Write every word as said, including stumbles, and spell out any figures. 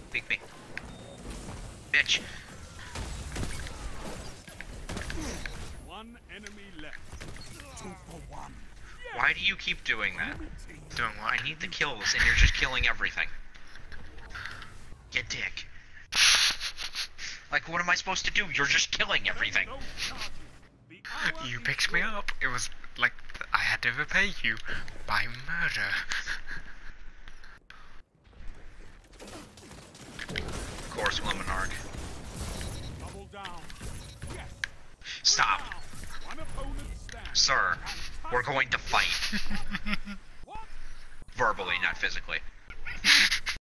Pick me. Bitch. One enemy left. Two for one. Why do you keep doing that? Doing what? I need the kills, and you're just killing everything. You dick. Like, what am I supposed to do? You're just killing everything. You picked me up. It was like I had to repay you by murder. Of course, Lemonarch. Double down. Yes. Stop. One opponent stands. Sir, we're going to fight. What? Verbally, not physically.